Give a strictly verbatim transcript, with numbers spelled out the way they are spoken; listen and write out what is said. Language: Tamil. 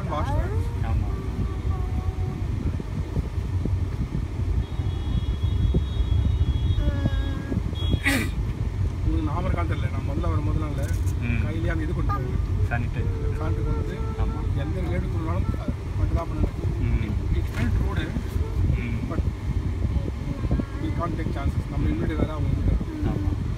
வாஷ் ஆமாம் உங்களுக்கு ஞாபகம் இருக்கான்னு தெரியல. நான் முதல்ல வர முதல்ல இல்லை கையிலேயே அந்த இது கொண்டு போவேன் சானிடைசர் சானிட்டு கொண்டு வந்து ஆமாம் எந்த ரிலேட்டு கொண்டாலும் மட்டும் தான் பண்ணுவேன். It felt road but we can't take chances. நம்ம இன்விடே வேறு அவங்க ஆமாம்